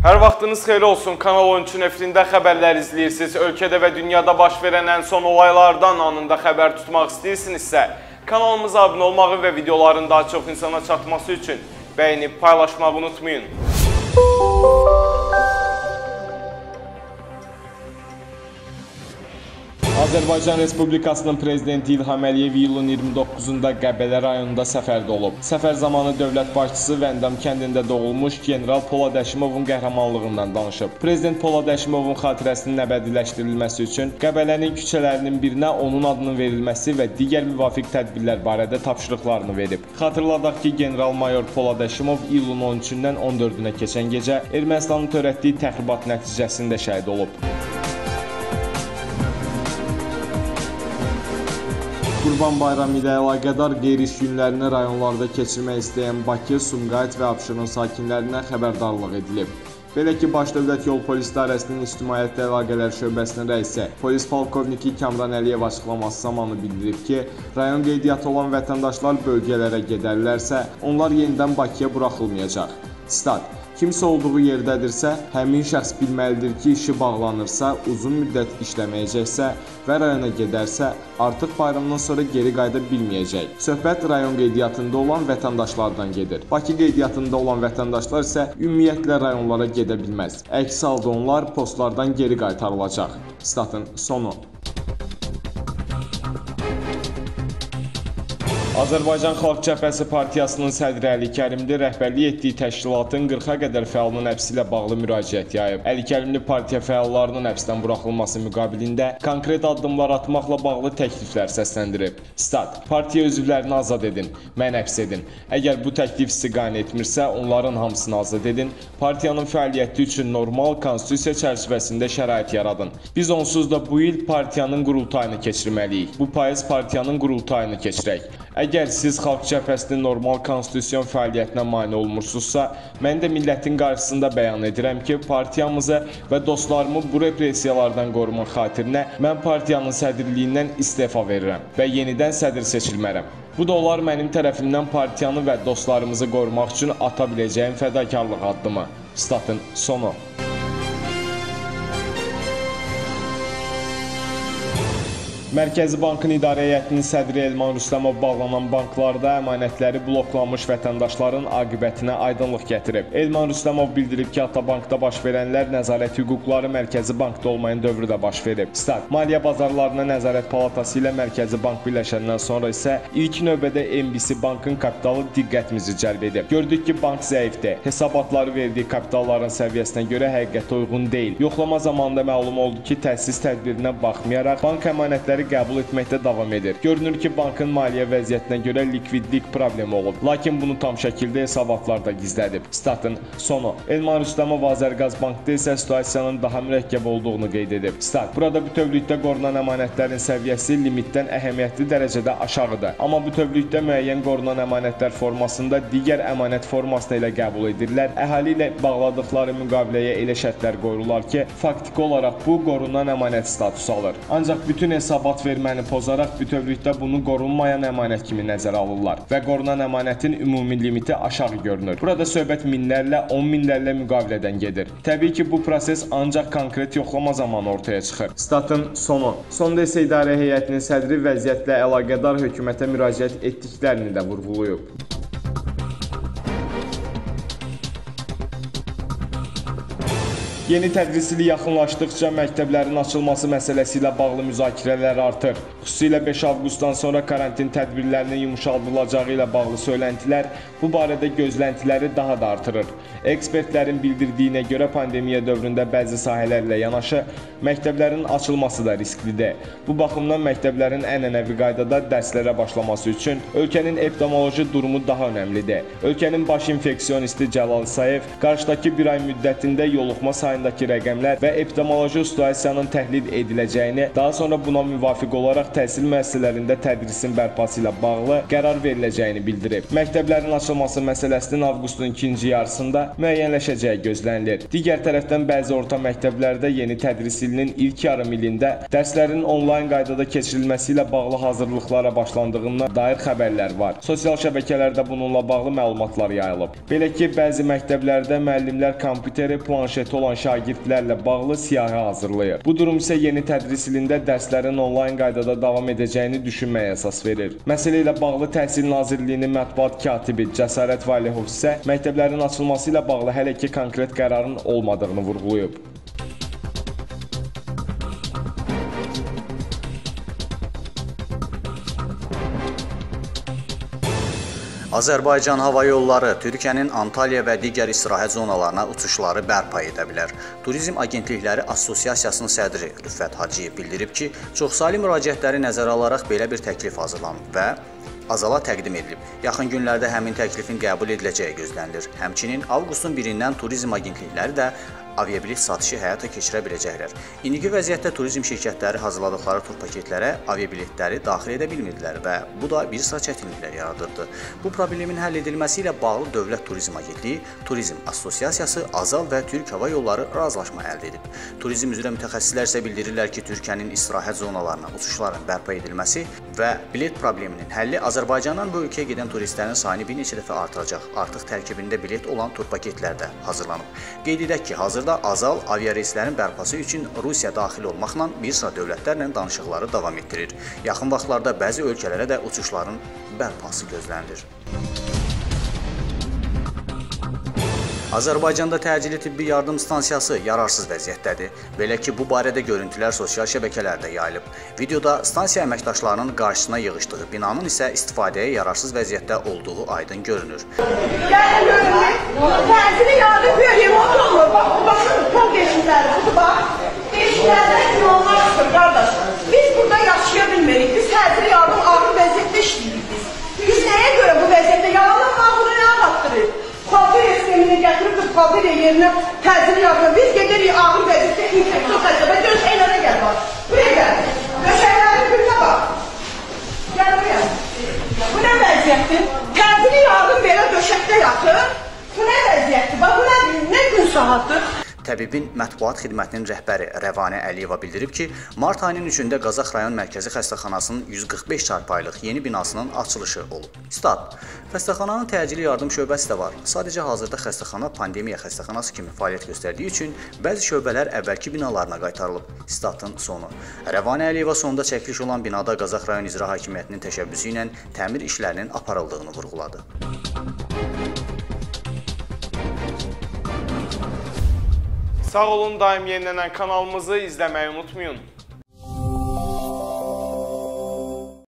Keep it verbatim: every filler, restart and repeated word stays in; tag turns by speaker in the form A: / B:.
A: Hər vaxtınız xeyir olsun. Kanal on üç nefrində xəbərlər izləyirsiniz. Ölkədə və dünyada baş verən ən son olaylardan anında xəbər tutmaq istəyirsinizsə, kanalımıza abunə olmağı və videoların daha çox insana çatması üçün bəyənib paylaşmağı unutmayın. Azərbaycan Respublikasının Prezidenti İlham Əliyev iyulun iyirmi doqquzunda Qəbələ rayonunda səfərdə olub. Səfər zamanı dövlət başçısı Vəndam kəndində doğulmuş General Polad Həşimovun qəhrəmanlığından danışıb. Prezident Polad Həşimovun xatirəsinin əbədiləşdirilməsi üçün Qəbələnin küçələrinin birinə onun adının verilməsi və digər müvafiq tədbirlər barədə tapşırıqlarını verib. Xatırladaq ki, General-Mayor Polad Həşimov iyulun on üçündən on dördünə keçən gecə Ermənistanın törətdiyi təxribat nəticəsində şəhid olub. Qurban Bayramı ilə əlaqədar qeyri-iş günlərini rayonlarda keçirmək istəyən Bakı, Sumqayıt və Abşeron sakinlərinə xəbərdarlıq edilib. Belə ki, Baş Dövlət Yol Polis İdarəsinin İctimaiyyətlə Əlaqələr Şöbəsinin rəisi Polis Polkovniki Kamran Əliyev açıqlaması zamanı bildirib ki, rayon qeydiyyatı olan vətəndaşlar bölgələrə gedərlərsə, onlar yenidən Bakıya buraxılmayacaq. Stat: Kimsə olduğu yerdədirsə, həmin şəxs bilməlidir ki, işi bağlanırsa, uzun müddət işləməyəcəksə və rayona gedərsə, artıq bayramdan sonra geri qayıda bilməyəcək. Söhbət rayon qeydiyyatında olan vətəndaşlardan gedir. Bakı qeydiyyatında olan vətəndaşlar isə ümumiyyətlə rayonlara gedə bilməz. Əks halda onlar postlardan geri qaytarılacaq. Statın sonu. Azərbaycan Xalq Cəbhəsi Partiyasının sədri Əli Kərimli rəhbərlik etdiyi təşkilatın qırxa qədər fəalının həbsi ilə bağlı müraciət yayıb. Əli Kərimli partiya fəallarının həbsdən buraxılması müqabilində konkret addımlar atmaqla bağlı təkliflər səsləndirib. Stat: Partiya üzvlərini azad edin, mən həbs edin. Əgər bu təklif sizi qane etmirsə, onların hamısını azad edin. Partiyanın fəaliyyəti üçün normal konstitusiya çərçivəsində şərait yaradın. Biz onsuz da bu il partiyanın qurultayını keçirməliyik. Bu payız partiyanın qurultayını keçirək. Əgər siz Xalq Cəbhəsinin normal konstitusyon fəaliyyətinə mane olmursunuzsa, mən də millətin qarşısında bəyan edirəm ki, partiyamızı və dostlarımı bu repressiyalardan qorumaq xatirinə mən partiyanın sədrliyindən istefa verirəm və yenidən sədr seçilmərəm. Bu da olar mənim tərəfimdən partiyanı və dostlarımızı qorumaq üçün ata biləcəyim fədakarlıq addımı. Statın sonu. Mərkəzi Bankın İdarə Heyətinin sədri Elman Rüstəmov bağlanan banklarda əmanətləri bloklanmış vətəndaşların aqibətinə aydınlıq gətirib. Elman Rüstəmov bildirib ki, Atabankda baş verənlər nəzarət hüquqları Mərkəzi Bankda olmayan dövrdə baş verib. Stat: Maliyyə bazarlarına Nəzarət Palatası ilə Mərkəzi Bank birləşəndən sonra isə ilk növbədə M B C Bankın kapitalı diqqətimizi cəlb edib. Gördük ki, bank zəifdir. Hesabatları verdiyi kapitalların səviyyəsinə görə həqiqətə uyğun deyil. Yoxlama zamanında məlum oldu ki, təsis tədbirinə baxmayaraq bank əmanətləri qəbul etməkdə davam edir. Görünür ki, bankın maliyyə vəziyyətinə görə likvidlik problemi olub, lakin bunu tam şəkildə hesabatlarda gizlədib. Statın sonu. Elman Rüstəmov Azərqaz Bankda isə situasiyanın daha mürəkkəb olduğunu qeyd edib. Stat: Burada bütövlükdə qorunan əmanətlərin səviyyəsi limitdən əhəmiyyətli dərəcədə aşağıdır. Amma bütövlükdə müəyyən qorunan əmanətlər formasında digər əmanət formasına ilə qəbul edirlər. Əhali ilə bağladıqları müqaviləyə elə şərtlər qoyurlar ki, faktiki olaraq bu qorunan əmanət statusu alır. Ancaq bütün hesabat verməni pozaraq bütövlükdə bunu qorunmayan əmanət kimi nəzərə alırlar və qorunan əmanətin ümumi limiti aşağı görünür. Burada söhbət minlərlə, on minlərlə müqavilədən gedir. Təbii ki, bu proses ancaq konkret yoxlama zamanı ortaya çıxır. Statın sonu. Sonda isə İdarə Heyətinin sədri vəziyyətlə əlaqədar hökumətə müraciət etdiklərini də vurğulayıb. Yeni tədris ili yaxınlaşdıqca məktəblərin açılması məsələsi ilə bağlı müzakirələr artır. Xüsusilə beş avqustdan sonra karantin tədbirlərinin yumşaldılacağı ilə bağlı söylentilər bu barədə gözləntiləri daha da artırır. Ekspertlərin bildirdiyinə görə pandemiya dövründə bəzi sahələrlə yanaşı məktəblərin açılması da risklidir. Bu baxımdan məktəblərin ənənəvi qaydada dərslərə başlaması üçün ölkənin epidemioloji durumu daha önəmlidir. Ölkənin baş infeksionisti Cəlal İsayev qarşıdakı bir ay müddətində yoluxma sayı ayındakı rəqəmlər və epidemioloji situasiyanın təhlil ediləcəyini, daha sonra buna müvafiq olaraq təhsil müəssisələrində tədrisin bərpası ilə bağlı qərar veriləcəyini bildirib. Məktəblərin açılması məsələsinin avqustun ikinci yarısında müəyyənləşəcəyi gözlənilir. Digər tərəfdən bəzi orta məktəblərdə yeni tədris ilinin ilk yarım ilində dərslərin onlayn qaydada keçirilməsi ilə bağlı hazırlıqlara başlandığından dair xəbərlər var. Sosial şəbəkələrdə bununla bağlı məlumatlar yayılıb. Belə ki, bəzi məktəblərdə müəllimlər kompüteri, planşeti olan şagirdlərlə bağlı siyahı hazırlayır. Bu durum isə yeni tədris ilində dərslərin onlayn qaydada davam edəcəyini düşünməyə əsas verir. Məsələ ilə bağlı Təhsil Nazirliyinin mətbuat katibi Cəsarət Valihov isə məktəblərin açılması ilə bağlı hələ ki konkret qərarın olmadığını vurğulayıb.
B: Azərbaycan Hava Yolları Türkiyənin Antalya və digər istirahət zonalarına uçuşları bərpa edə bilər. Turizm Agentlikləri Assosiasiyasının sədri Rüffət Hacıyev bildirib ki, çoxsaylı müraciətləri nəzərə alaraq belə bir təklif hazırlanıb və Azala təqdim edilib. Yaxın günlərdə həmin təklifin qəbul ediləcəyi gözlənilir. Həmçinin avqustun birindən turizm agentlikləri də aviabilet satışı həyata keçirə biləcəklər. İndiki vəziyyətdə turizm şirkətləri hazırladıqları tur paketlərə aviabiletləri daxil edə bilmirdilər və bu da bir sıra çətinliklər yaradırdı. Bu problemin həll edilməsi ilə bağlı Dövlət Turizm Agentliyi, Turizm Assosiasiyası, Azal və Türk Hava Yolları razılaşma əldə edib. Turizm üzrə mütəxəssislər isə bildirirlər ki, Türkiyənin istirahət zonalarına uçuşların bərpa edilməsi və bilet probleminin həlli Azərbaycandan bu ölkəyə gedən turistlərin sayını bir neçə dəfə artıracaq. Artıq tərkibində bilet olan tur paketlər də hazırlanıb. Qeyd edək ki, hazır Azal aviareyslərin bərpası üçün Rusiya daxil olmaqla bir sıra dövlətlərlə danışıqları davam etdirir. Yaxın vaxtlarda bəzi ölkələrə də uçuşların bərpası gözlənilir. Azərbaycanda təcili tibbi yardım stansiyası yararsız vəziyyətdədir. Belə ki, bu barədə görüntülər sosial şəbəkələrdə yayılıb. Videoda stansiya əməkdaşlarının qarşısına yığışdığı binanın isə istifadəyə yararsız vəziyyətdə olduğu aydın görünür.
C: Gəlin görünür, təcili yardım vereyim, oturulur. Baxın, çok geçimləri, budur bax. Geçimlərdən yollar çıxır, qardaş. Biz burada yaşaya bilmirik, biz təcili yardım ağır vəziyyətdə işləyirik biz. Biz nəyə görə bu vəziyyətdə yalanın ağırını nə qattırır? Kalkırya sistemini gətirib, kalkırya yerinə təcili yardım. Biz gedirik ağır vəziyyətdə infeksiyon xəstəbə, görüş eynənə gəl bax. Buraya gəl. Döşəklərin gününə bax. Gəl buraya. Bu nə vəziyyətdir? Təcili yardım belə döşəkdə yatır. Bu nə vəziyyətdir? Bax, bu nə, nə gün saatdır?
B: Təbibin mətbuat xidmətinin rəhbəri Rəvanə Əliyeva bildirib ki, mart ayının üçündə Qazax rayon mərkəzi xəstəxanasının yüz qırx beş çarpayılıq yeni binasının açılışı olub. Stat. Xəstəxananın təcili yardım şöbəsi də var. Sadəcə hazırda xəstəxana pandemiya xəstəxanası kimi fəaliyyət göstərdiyi üçün bəzi şöbələr əvvəlki binalarına qaytarılıb. Statın sonu. Rəvanə Əliyeva sonunda çəkiliş olan binada Qazax rayon İcra Hakimiyyətinin təşəbbüsü ilə təmir işlərinin aparıldığını vurğuladı.
A: Sağ olun, daim yenilənən kanalımızı izləməyi unutmayın.